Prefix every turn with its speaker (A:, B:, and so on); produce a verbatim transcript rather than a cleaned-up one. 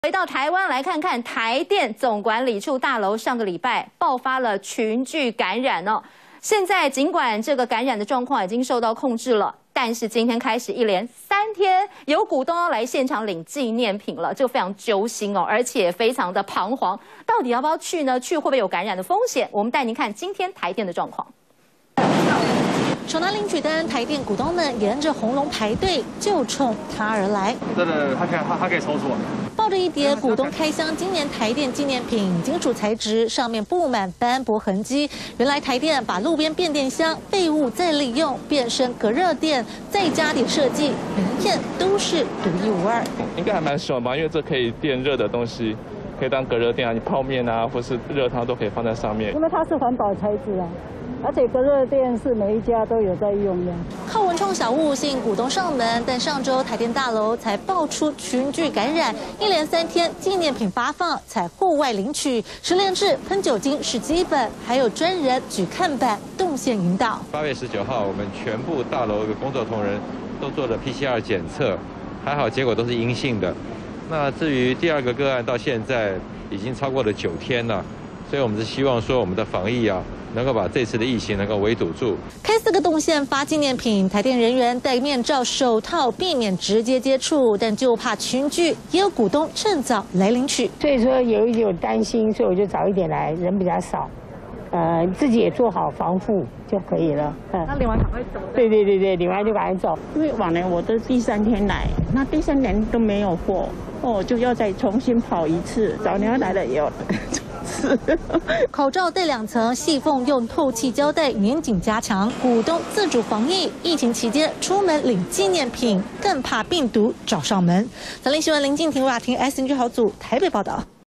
A: 回到台湾来看看，台电总管理处大楼上个礼拜爆发了群聚感染哦。现在尽管这个感染的状况已经受到控制了，但是今天开始一连三天，有股东要来现场领纪念品了，这个非常揪心哦，而且非常的彷徨，到底要不要去呢？去会不会有感染的风险？我们带您看今天台电的状况。
B: 手拿领取单，台电股东们沿着红龙排队，就冲他而来。
C: 真的，他可以，他他可以抽出来。
B: 抱着一叠股东开箱今年台电纪念品，金属材质，上面布满斑驳痕迹。原来台电把路边变电箱废物再利用，变身隔热垫，再加点设计，每一片都是独一无二。
D: 应该还蛮爽吧，因为这可以电热的东西，可以当隔热垫啊，你泡面啊，或是热汤都可以放在上面。
E: 因为它是环保材质啊。 而且隔热垫是每一家都有在用的。
B: 靠文创小物吸引股东上门，但上周台电大楼才爆出群聚感染，一连三天纪念品发放采户外领取，实联制喷酒精是基本，还有专人举看板动线引导。
F: 八月十九号，我们全部大楼的工作同仁都做了 P C R 检测，还好结果都是阴性的。那至于第二个个案，到现在已经超过了九天了，所以我们是希望说我们的防疫啊。 能够把这次的疫情能够围堵住。
B: 开四个动线发纪念品，台电人员戴面罩、手套，避免直接接触，但就怕群聚，也有股东趁早来领取。
E: 所以说有一点担心，所以我就早一点来，人比较少，呃，自己也做好防护就可以了。嗯，
G: 那领完赶快走。
E: 对对对对，领完就赶快走。
G: 因为往年我都第三天来，那第三年都没有货，哦，就要再重新跑一次。早年来了也有。
B: 口罩戴两层，细缝用透气胶带粘紧加强，股东自主防疫。疫情期间出门领纪念品，更怕病毒找上门。早令新闻林静婷、瓦婷 S N G 好组台北报道。